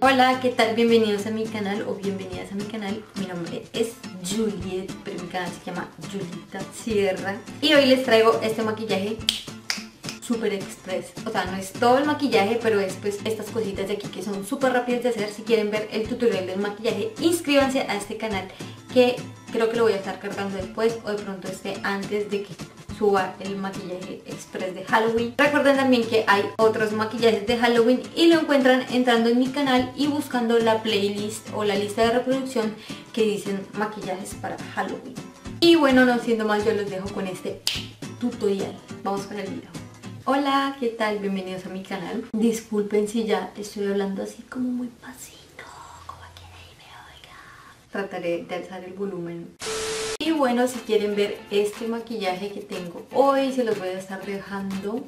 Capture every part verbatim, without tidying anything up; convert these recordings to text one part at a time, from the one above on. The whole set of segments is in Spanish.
Hola, ¿qué tal? Bienvenidos a mi canal o bienvenidas a mi canal. Mi nombre es Juliet, pero mi canal se llama Julieta Sierra. Y hoy les traigo este maquillaje super express. O sea, no es todo el maquillaje, pero es pues estas cositas de aquí que son súper rápidas de hacer. Si quieren ver el tutorial del maquillaje, inscríbanse a este canal, que creo que lo voy a estar cargando después o de pronto esté antes de que suba el maquillaje express de Halloween. Recuerden también que hay otros maquillajes de Halloween y lo encuentran entrando en mi canal y buscando la playlist o la lista de reproducción que dicen maquillajes para Halloween. Y bueno, no siendo más, yo los dejo con este tutorial. Vamos con el video. Hola, ¿qué tal? Bienvenidos a mi canal. Disculpen si ya estoy hablando así como muy pasito, como que nadie me oiga. Trataré de alzar el volumen. Y bueno, si quieren ver este maquillaje que tengo hoy, se los voy a estar dejando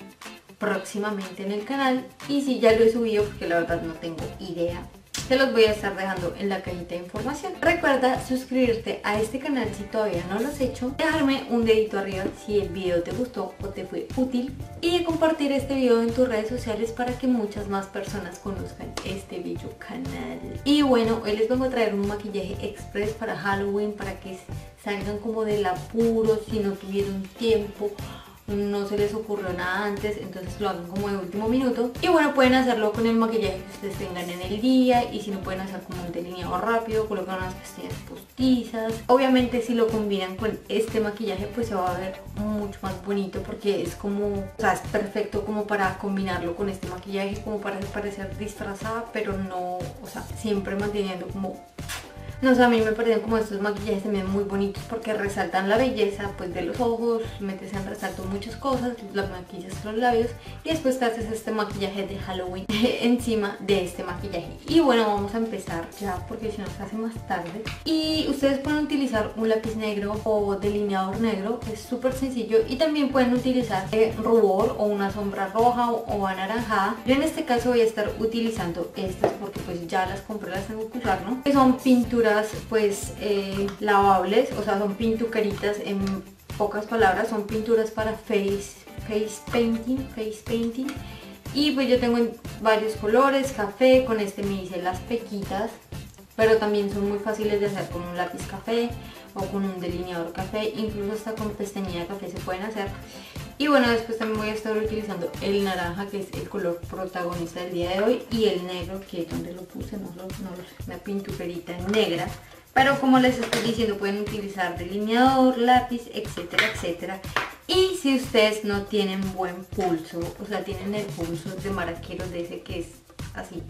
próximamente en el canal. Y si ya lo he subido, porque la verdad no tengo idea, se los voy a estar dejando en la cajita de información. Recuerda suscribirte a este canal si todavía no lo has hecho, dejarme un dedito arriba si el video te gustó o te fue útil, y de compartir este video en tus redes sociales para que muchas más personas conozcan este bello canal. Y bueno, hoy les vengo a traer un maquillaje express para Halloween, para que salgan como del apuro, si no tuvieron tiempo, no se les ocurrió nada antes, entonces lo hagan como de último minuto. Y bueno, pueden hacerlo con el maquillaje que ustedes tengan en el día, y si no, pueden hacer como un delineado rápido, colocan unas pestañas postizas. Obviamente si lo combinan con este maquillaje, pues se va a ver mucho más bonito, porque es como, o sea, es perfecto como para combinarlo con este maquillaje, como para parecer disfrazada, pero no, o sea, siempre manteniendo como... No sé, a mí me parecen como estos maquillajes también muy bonitos porque resaltan la belleza pues de los ojos, metes en resalto muchas cosas, las maquillas los labios y después te haces este maquillaje de Halloween encima de este maquillaje. Y bueno, vamos a empezar ya porque si no se hace más tarde. Y ustedes pueden utilizar un lápiz negro o delineador negro, es súper sencillo, y también pueden utilizar eh, rubor o una sombra roja o, o anaranjada. Yo en este caso voy a estar utilizando estas porque pues ya las compré, las tengo que usar, ¿no? Que son pinturas pues eh, lavables, o sea, son pintucaritas, en pocas palabras, son pinturas para face, face painting, face painting. Y pues yo tengo en varios colores, café, con este me hice las pequitas, pero también son muy fáciles de hacer con un lápiz café o con un delineador café, incluso hasta con pestañilla de café se pueden hacer. Y bueno, después también voy a estar utilizando el naranja, que es el color protagonista del día de hoy, y el negro, que es donde lo puse, no lo, no lo, una pintujerita negra. Pero como les estoy diciendo, pueden utilizar delineador, lápiz, etcétera, etcétera. Y si ustedes no tienen buen pulso, o sea, tienen el pulso de maraquero, de ese que es así,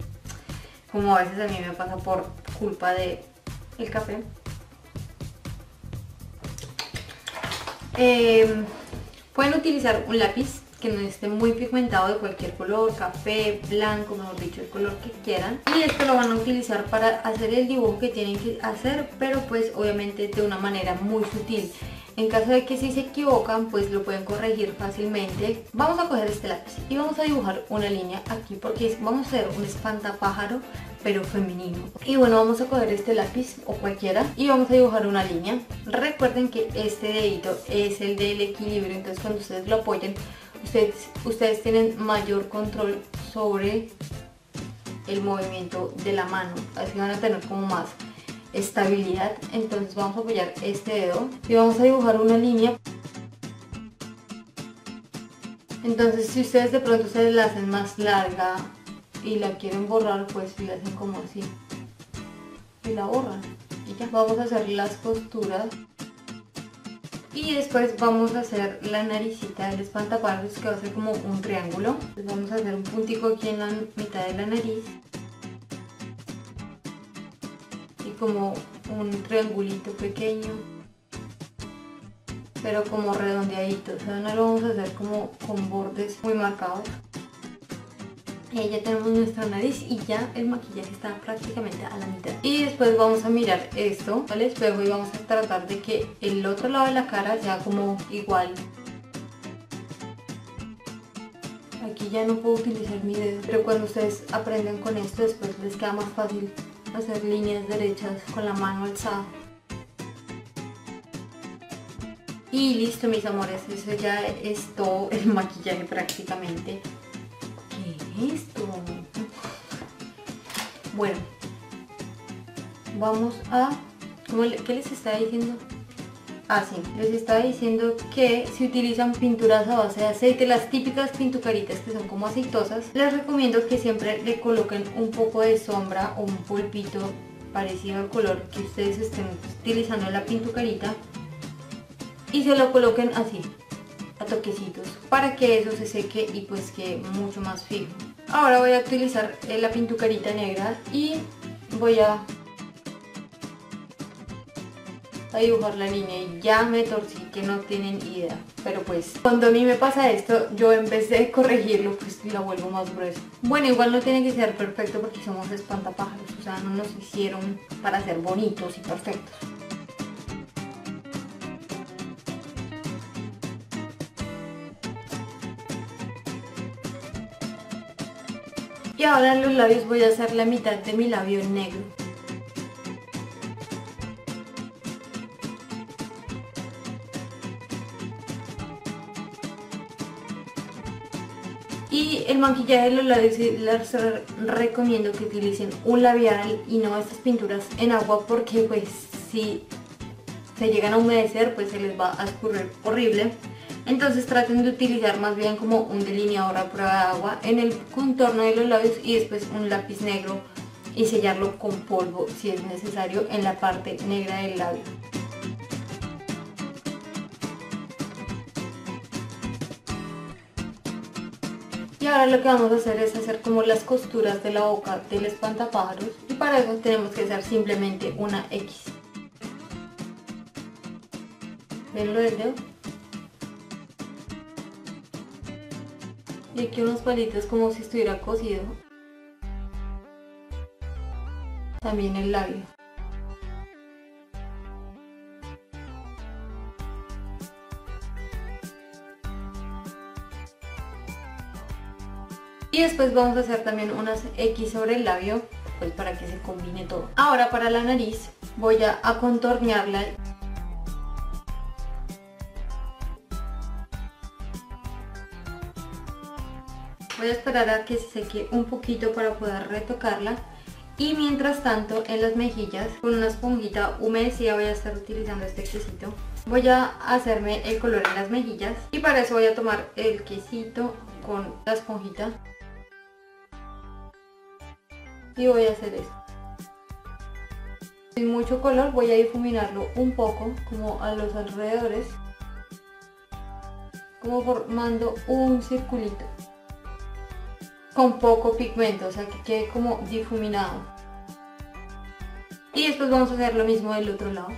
como a veces a mí me pasa por culpa de el café, eh, pueden utilizar un lápiz que no esté muy pigmentado, de cualquier color, café, blanco, mejor dicho, el color que quieran. Y esto lo van a utilizar para hacer el dibujo que tienen que hacer, pero pues obviamente de una manera muy sutil. En caso de que si se equivocan, pues lo pueden corregir fácilmente. Vamos a coger este lápiz y vamos a dibujar una línea aquí, porque vamos a hacer un espantapájaro pero femenino. Y bueno, vamos a coger este lápiz o cualquiera y vamos a dibujar una línea. Recuerden que este dedito es el del equilibrio, entonces cuando ustedes lo apoyen, ustedes, ustedes tienen mayor control sobre el movimiento de la mano, así van a tener como más estabilidad. Entonces vamos a apoyar este dedo y vamos a dibujar una línea. Entonces si ustedes de pronto se la hacen más larga y la quieren borrar, pues la hacen como así y la borran y ya. Vamos a hacer las costuras y después vamos a hacer la naricita del espantapájaros, que va a ser como un triángulo. Entonces vamos a hacer un puntico aquí en la mitad de la nariz y como un triangulito pequeño pero como redondeadito, o sea, no lo vamos a hacer como con bordes muy marcados. Y ya tenemos nuestra nariz y ya el maquillaje está prácticamente a la mitad. Y después vamos a mirar esto al espejo y vamos a tratar de que el otro lado de la cara sea como igual. Aquí ya no puedo utilizar mi dedo, pero cuando ustedes aprenden con esto, después les queda más fácil hacer líneas derechas con la mano alzada. Y listo, mis amores, eso ya es todo el maquillaje prácticamente. ¿Qué es esto? Bueno, vamos a... ¿cómo le, ¿qué les estaba diciendo? Ah, sí, les estaba diciendo que si utilizan pinturas a base de aceite, las típicas pintucaritas que son como aceitosas, les recomiendo que siempre le coloquen un poco de sombra o un polvito parecido al color que ustedes estén utilizando en la pintucarita y se lo coloquen así, a toquecitos, para que eso se seque y pues quede mucho más fijo. Ahora voy a utilizar la pintucarita negra y voy a a dibujar la línea y ya me torcí que no tienen idea, pero pues cuando a mí me pasa esto, yo en vez de corregirlo pues la vuelvo más gruesa. Bueno, igual no tiene que ser perfecto porque somos espantapájaros, o sea, no nos hicieron para ser bonitos y perfectos. Y ahora en los labios voy a hacer la mitad de mi labio negro. Y el maquillaje de los labios les recomiendo que utilicen un labial y no estas pinturas en agua, porque pues si se llegan a humedecer pues se les va a escurrir horrible. Entonces traten de utilizar más bien como un delineador a prueba de agua en el contorno de los labios y después un lápiz negro y sellarlo con polvo si es necesario en la parte negra del labio. Y ahora lo que vamos a hacer es hacer como las costuras de la boca del espantapájaros y para eso tenemos que hacer simplemente una X. ¿Ven lo del dedo? Y aquí unos palitos como si estuviera cosido. También el labio. Y después vamos a hacer también unas X sobre el labio, pues para que se combine todo. Ahora para la nariz voy a, a contornearla. Voy a esperar a que se seque un poquito para poder retocarla. Y mientras tanto en las mejillas, con una esponjita humedecida, voy a estar utilizando este quesito. Voy a hacerme el color en las mejillas y para eso voy a tomar el quesito con la esponjita. Y voy a hacer esto. Sin mucho color voy a difuminarlo un poco, como a los alrededores, como formando un circulito con poco pigmento, o sea que quede como difuminado. Y después vamos a hacer lo mismo del otro lado.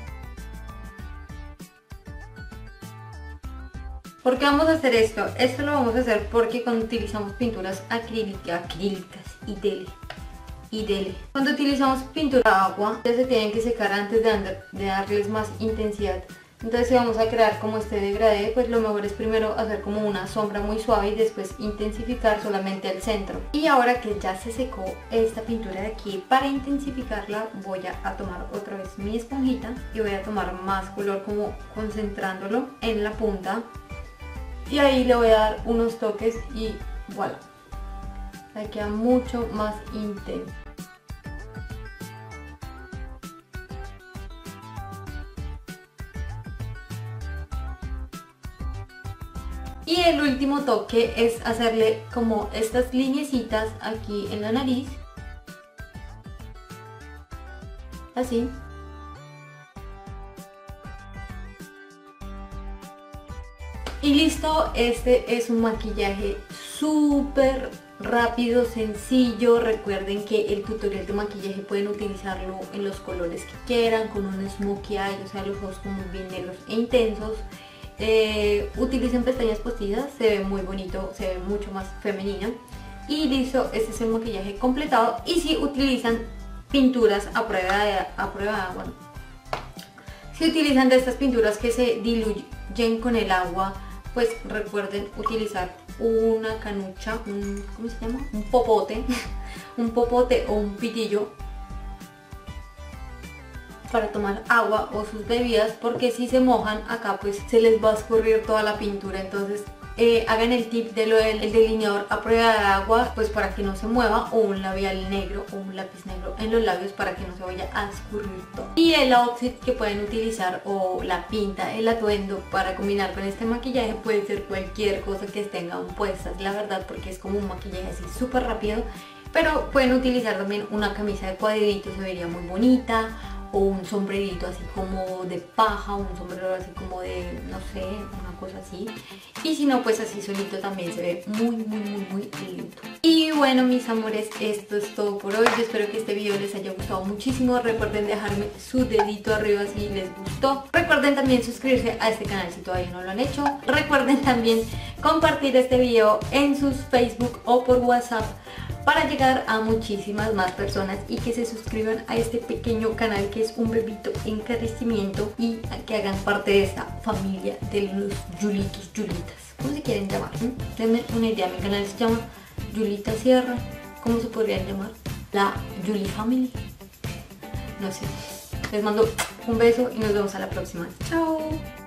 ¿Por qué vamos a hacer esto? Esto lo vamos a hacer porque cuando utilizamos pinturas acrílicas, acrílicas y dele, y dele. Cuando utilizamos pintura de agua, ya se tienen que secar antes de, de darles más intensidad. Entonces si vamos a crear como este degradé, pues lo mejor es primero hacer como una sombra muy suave y después intensificar solamente el centro. Y ahora que ya se secó esta pintura de aquí, para intensificarla voy a, a tomar otra vez mi esponjita y voy a tomar más color como concentrándolo en la punta. Y ahí le voy a dar unos toques y voilà, ahí queda mucho más intenso. Y el último toque es hacerle como estas lineecitas aquí en la nariz, así. Y listo, este es un maquillaje súper rápido, sencillo. Recuerden que el tutorial de maquillaje pueden utilizarlo en los colores que quieran, con un smokey eye, o sea los ojos como bien negros e intensos. Eh, utilicen pestañas postizas, se ve muy bonito, se ve mucho más femenino. Y listo, este es el maquillaje completado. Y si utilizan pinturas a prueba de, a prueba de agua, si utilizan de estas pinturas que se diluyen con el agua, pues recuerden utilizar una canucha, un, ¿cómo se llama? Un popote, un popote o un pitillo para tomar agua o sus bebidas, porque si se mojan acá pues se les va a escurrir toda la pintura. Entonces eh, hagan el tip de lo del el delineador a prueba de agua, pues para que no se mueva, o un labial negro o un lápiz negro en los labios para que no se vaya a escurrir todo. Y el outfit que pueden utilizar, o la pinta, el atuendo para combinar con este maquillaje, puede ser cualquier cosa que tengan puestas, la verdad, porque es como un maquillaje así súper rápido. Pero pueden utilizar también una camisa de cuadritos, se vería muy bonita, o un sombrerito así como de paja, un sombrero así como de, no sé, una cosa así. Y si no, pues así solito también se ve muy, muy, muy, muy lindo. Y bueno, mis amores, esto es todo por hoy. Yo espero que este video les haya gustado muchísimo. Recuerden dejarme su dedito arriba si les gustó. Recuerden también suscribirse a este canal si todavía no lo han hecho. Recuerden también compartir este video en sus Facebook o por WhatsApp para llegar a muchísimas más personas y que se suscriban a este pequeño canal que es un bebito en crecimiento, y que hagan parte de esta familia de los Julitos, Julitas, ¿cómo se quieren llamar? ¿Mm? Denme una idea. Mi canal se llama Julita Sierra. ¿Cómo se podrían llamar? La Julie Family, no sé. Les mando un beso y nos vemos a la próxima. Chao.